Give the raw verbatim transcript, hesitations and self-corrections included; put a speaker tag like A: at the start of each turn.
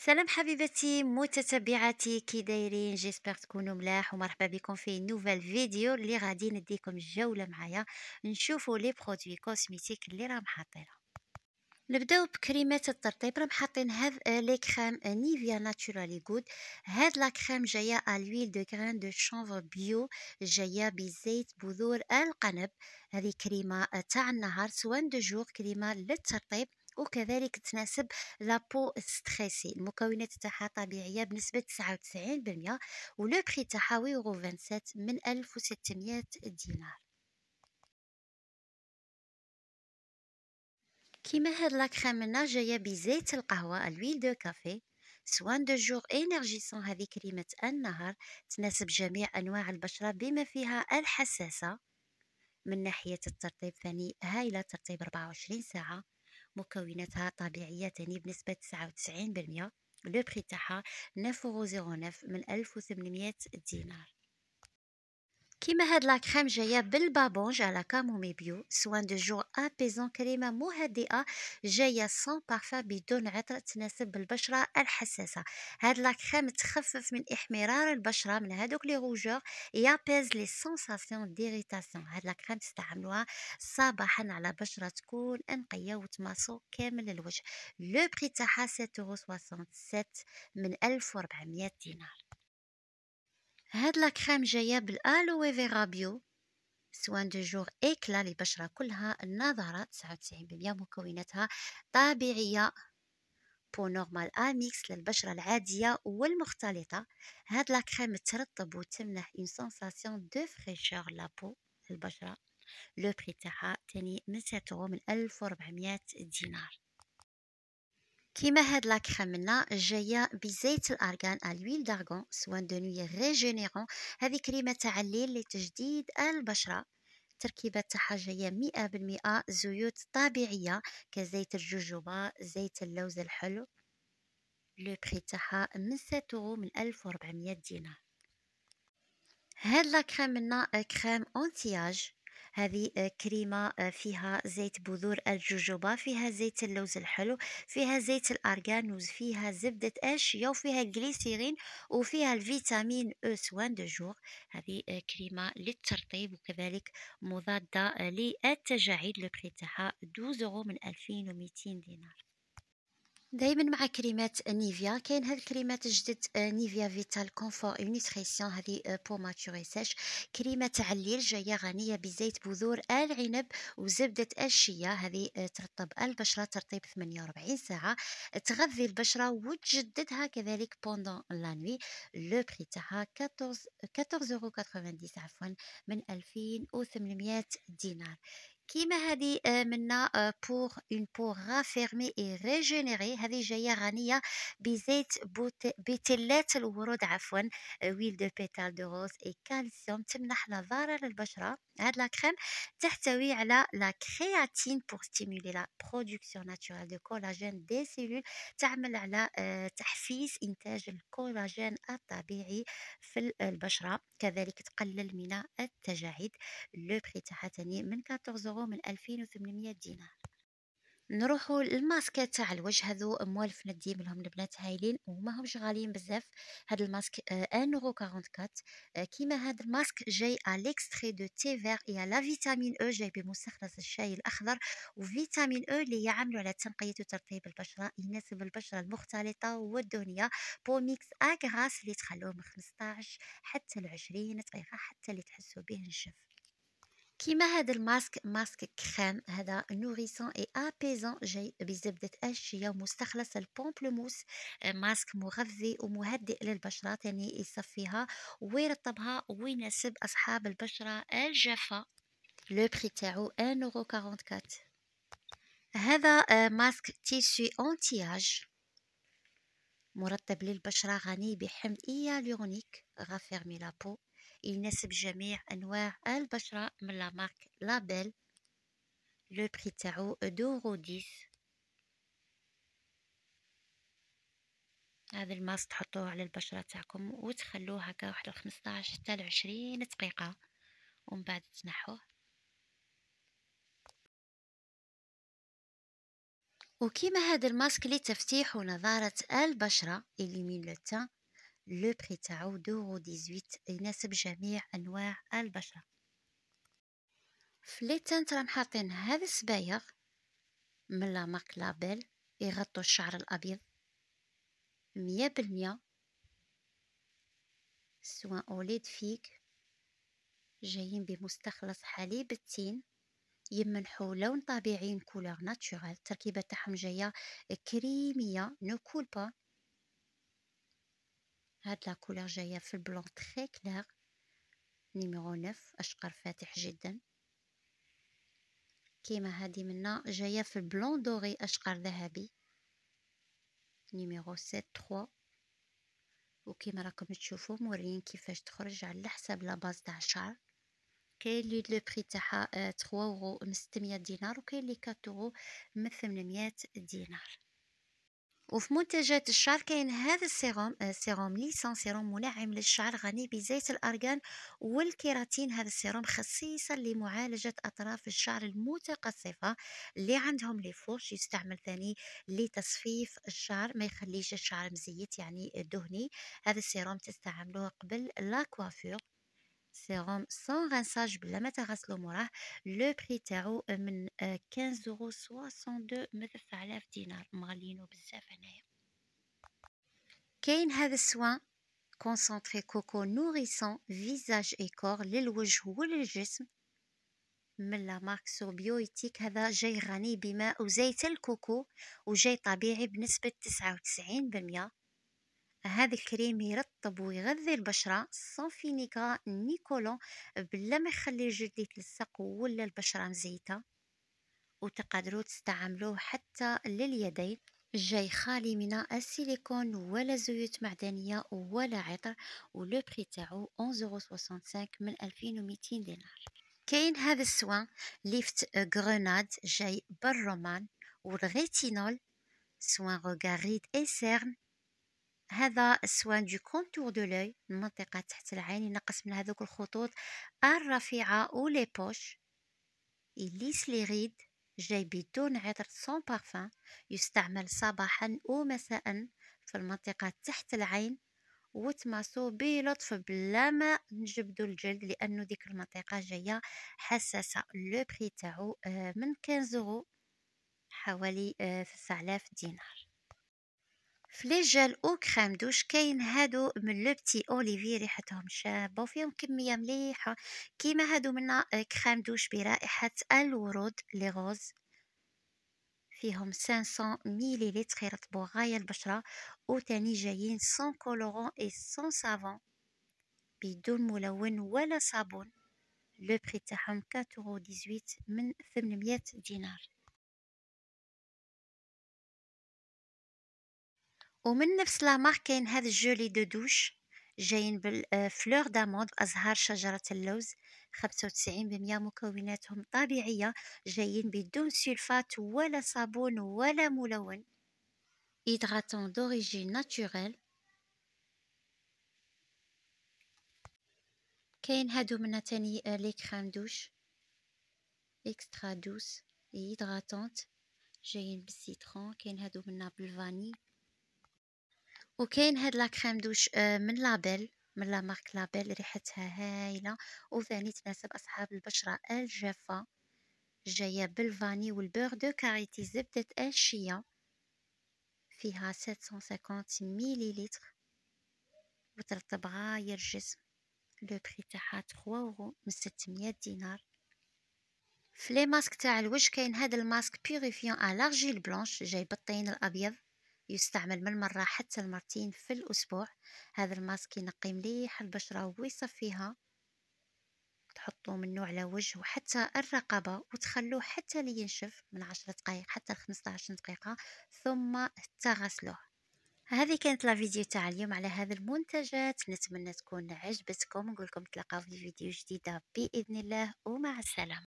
A: سلام حبيبتي متتبعاتي، كي دايرين؟ جيسبر تكونوا ملاح ومرحبا بكم في نوفال فيديو اللي غادي نديكم الجوله معايا نشوفوا لي برودوي كوسميتيك اللي راهم حاطينها. نبداو بكريمات الترطيب. راهم حاطين هذ آه، لي كريم آه، نيفيا ناتشورالي جود. هاد لا كريم جايه الويل دو غران دو شانفر بيو، جايه بزيت بذور القنب. هذه كريمه آه، تاع النهار، سوان دو جور، كريمه للترطيب وكذلك تناسب لابو ستريسي. المكونات تاعها طبيعيه بنسبه تسعة وتسعين بالمئة، ولو بري تاعها يورو سبعة وعشرين من ألف وستمائة دينار. كيما هاد لا كريمنا جايه بزيت القهوه الويل دو كافي، سوان دو جور انرجيسون. هذه كريمه النهار تناسب جميع انواع البشره بما فيها الحساسه. من ناحيه الترطيب ثاني هايله، ترطيب أربعة وعشرين ساعه. مكوناتها طبيعيه ثاني بنسبه تسعة وتسعين بالمئة. لو بري تاعها تسعة صفر تسعة من ألف وثمنمائة دينار. كيما هاد لا كريم جايه بالبابونج على كامومي بيو، سوان دو جور ابيزون، كريمه مهدئه جايه سون بارفان بدون عطر، تناسب البشره الحساسه. هاد لا كريم تخفف من احمرار البشره من هادوك لي روجور، يابيز لي سونساسيون ديريتاسيون. هاد لا كريم تستعملوها صباحا على بشره تكون انقيه وتماسو كامل الوجه. لو بري تاعها سبعة وستين من ألف وأربعمائة دينار. هاد لا كريم جايه بالالوي فيرا بيو، سوان دو جور إكلا للبشرة كلها، النضارة تسعة وتسعين بالمئة. مكوناتها طبيعية، بو نورمال اميكس للبشرة العادية والمختلطة. هاد لا كريم ترطب وتمنح اون سونساسيون دو فريشور لابو للبشرة. لو بري تاعها تاني من سبعة من ألف وأربعمائة دينار. كيما هاد لا كريمنا جايه بزيت الارغان الويل دارغون، سوان دو نوي ريجينيرون. هذه كريمه تاع الليل لتجديد البشره. التركيبة تاعها جايه مئة بالمئة زيوت طبيعيه كزيت الجوجوبا، زيت اللوز الحلو. لو بري تاعها من سبعة من ألف وأربعمائة دينار. هاد لا كريم منا كريم انتياج. هذه آه، كريمة آه، فيها زيت بذور الجوجوبا، فيها زيت اللوز الحلو، فيها زيت الأرغانوز، فيها زبدة أشيا، وفيها جليسيرين، وفيها الفيتامين أو سوان دو جور. هذه آه، كريمة للترطيب وكذلك مضادة آه، للتجاعيد. لو بري تاعها اثنا عشر يورو من ألفين ومئتين دينار. دايما مع كريمات نيفيا كاين هاد الكريمات الجدد، آه، نيفيا فيتال كونفور نيوتريسيون. هذه آه، بو ماتوري سيش، كريمه تاع الليل جايه غنيه بزيت بذور العنب وزبده الشيا. هذه آه، ترطب البشره ترطيب ثمانية وأربعين ساعه، تغذي البشره وتجددها كذلك بوندون لا نوي. لو بري تاعها أربعطاش أربعطاش يورو تسعين عفوا من ألفين وثمنمائة دينار. كيما هذه آه، منا بور اون بو رافيرمي اي ريجينيري. هذه جايه غنيه بزيت بوت- بتلات الورود عفوا، ويل دو بيتال دو روز اي كالسيوم، تمنح نضاره للبشره. هاد لا كريم تحتوي على لا كرياتين بور ستيمولي لا برودكسيون ناتورال دو كولاجين دي سيلول، تعمل على آه، تحفيز انتاج الكولاجين الطبيعي في البشره، كذلك تقلل من التجاعيد. لو بري تاعها تاني من أربعطاش يورو من ألفين وثمنمائة دينار. نروحوا للماسكات تاع الوجه، هذو موالف نديم لهم البنات هايلين وما همش غاليين بزاف. هاد الماسك آه، واحد يورو أربعة وأربعين. آه، كيما هاد الماسك جاي على ليكستري دو تي فير يا لا فيتامين او، جاي بمستخلص الشاي الاخضر وفيتامين او اللي يعملوا على تنقيه وترطيب البشره، يناسب البشره المختلطه والدهنيه. بو ميكس اغراس اللي تخلوه من خمسطاش حتى ل عشرين دقيقه حتى اللي تحسوا به نشف. كيما هذا الماسك ماسك كريم، هذا نوريسون اي ابيزون، جاي بزبدة الشيا ومستخلص البومبلوموس. آه، ماسك مغذي ومهدئ للبشرة، يعني يصفيها ويرطبها ويناسب أصحاب البشرة الجافة. لو بري تاعو واحد يورو أربعة وأربعين. هذا آه، ماسك تيسي انتياج مرطب للبشرة غني بحمض هيالورونيك غافيرمي لابو، يناسب جميع أنواع البشرة من لا مارك لابيل. لو بري تاعو دورو ديس. هذا الماس تحطوه على البشرة تاعكم وتخلوه هكا واحد خمسطاش حتى لعشرين دقيقة ومن بعد تنحوه. وكيما هذا الماسك لتفتيح ونضارة البشرة إليمين لو تان، لو بري تاعو دورو ديزويت، يناسب جميع أنواع البشرة. في لي تانت راهم حاطين هذا السبايغ من لا مارك لابيل، يغطوا الشعر الأبيض مية بالمية، سواء أوليد فيك، جايين بمستخلص حليب التين، يمنحوا لون طبيعي كولور ناتشورال. التركيبة تاعهم جاية كريمية نو كول با. هاد لا كولور جاية في البلون تري كلير نيميرو نوف، أشقر فاتح جدا. كيما هادي منا جاية في البلون دوري أشقر ذهبي نيميرو سبعة تلاتة. وكيما راكم تشوفوا موريين كيفاش تخرج على حساب لاباز تاع الشعر. كاين لي لو بري تاعها ثلاثة اورو من ستمية دينار، وكاين لي أربعة اورو من ثمنمية دينار. وفي منتجات الشعر كاين هذا السيروم، آه، سيروم ليسان، سيروم منعم للشعر غني بزيت الأرغان والكيراتين. هذا السيروم خصيصا لمعالجة أطراف الشعر المتقصفة اللي عندهم لي فوش. يستعمل ثاني لتصفيف الشعر، ما يخليش الشعر مزيت يعني دهني. هذا السيروم تستعملوه قبل لا كوافور. سيروم سون غانساج بلا ما تغسلو موراه. لو بري تاعو من خمسة اورو اثنين وستين من ثلاثة آلاف دينار، مغلينو بزاف هنايا. كاين هذا السوان كونسونطري كوكو نوريسون فيزاج اي كور للوجه وللجسم من لا مارك سوبيويتيك. هذا جاي غني بماء وزيت الكوكو، وجاي طبيعي بنسبة تسعة وتسعين بالمية. هذا الكريم يرطب ويغذي البشرة سون فينيغرا نيكولون، بلا ما يخلي الجلد يتلصق ولا البشرة مزيتة. وتقدروا تستعملوه حتى لليدين. جاي خالي من السيليكون ولا زيوت معدنية ولا عطر، ولو بري تاعو خمسة اورو خمسة وستين من ألفين ومئتين دينار. كاين هذا السوان ليفت غروناد جاي بالرومان والغيتينول، سوان غوغاريد اي سيرن. هذا السوان دو كونتور دو لوي، المنطقة تحت العين، ينقص من هذوك الخطوط الرفيعة و لي بوش. يليس لي ريد، جاي بدون عطر سون بارفان، يستعمل صباحا ومساء في المنطقة تحت العين، وتماسو بلطف بلا ما نجبدو الجلد لأنه ديك المنطقة جاية حساسة. لو بري تاعو من خمسة اورو، حوالي ثلاثة آلاف دينار. في لي جيل او كريم دوش كاين هادو من لو بتي اوليفي، ريحتهم شابه وفيهم كميه مليحه. كيما هادو منا كريم دوش برائحه الورود لي غوز، فيهم خمسمية مليلتر، يرطبوا غايه البشره. وتاني جايين سون كولورون اي سون سافون، بدون ملون ولا صابون. لو بري تاعهم أربعة اورو ثمانية عشر من ثمنمية دينار. ومن نفس لا مارك كاين هذا الجولي دو دوش، جايين بالفلور داموند بأزهار شجرة اللوز، خمسة وتسعين بالمية مكوناتهم طبيعية، جايين بدون سلفات ولا صابون ولا ملون. هيدراتون دوريجين ناتوريل. كاين هادو منا تاني لي كريم دوش اكسترا دوس هيدراتونت، جايين بالسيترون. كاين هادو منا بالفاني. وكاين هاد لا كريم دوش من لابيل، من لا مارك لابيل، ريحتها هايله وثاني تناسب اصحاب البشره الجافه، جايه بالفاني والبور دو كاريتي، زبده الشيا، فيها سبعمية وخمسين مليلتر، وترطب غاية الجسم. لو بري تاعها ثلاثة اورو من ستمية دينار. في لي ماسك تاع الوجه كاين هذا الماسك بيوريفيون ا لارجيل بلانش، جاي بالطين الابيض، يستعمل من مرة حتى المرتين في الأسبوع. هذا الماسك ينقي مليح البشرة ويصفيها، تحطوه منه على وجه وحتى الرقبة، وتخلوه حتى لينشف من عشر دقائق حتى خمسة عشر دقيقة، ثم تغسلوه. هذه كانت لا فيديو تاع اليوم على هذه المنتجات، نتمنى تكون عجبتكم. نقولكم تلقاو في فيديو جديدة بإذن الله، ومع السلامة.